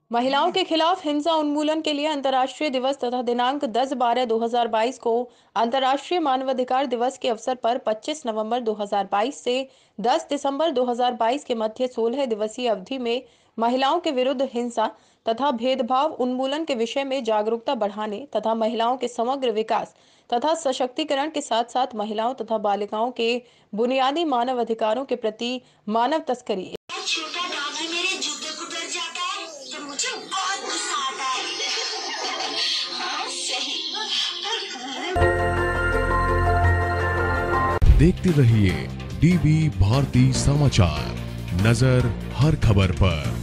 महिलाओं के खिलाफ हिंसा उन्मूलन के लिए अंतर्राष्ट्रीय दिवस तथा दिनांक 10/12/2022 को अंतर्राष्ट्रीय मानवाधिकार दिवस के अवसर पर 25 नवंबर 2022 से 10 दिसंबर 2022 के मध्य 16 दिवसीय अवधि में महिलाओं के विरुद्ध हिंसा तथा भेदभाव उन्मूलन के विषय में जागरूकता बढ़ाने तथा महिलाओं के समग्र विकास तथा सशक्तिकरण के साथ साथ महिलाओं तथा बालिकाओं के बुनियादी मानव अधिकारों के प्रति मानव तस्करी। छोटा डॉगी मेरे जूते को डर जाता है तो मुझे बहुत गुस्सा आता है। हाँ, सही। देखते रहिए डीबी भारती समाचार, नजर हर खबर पर।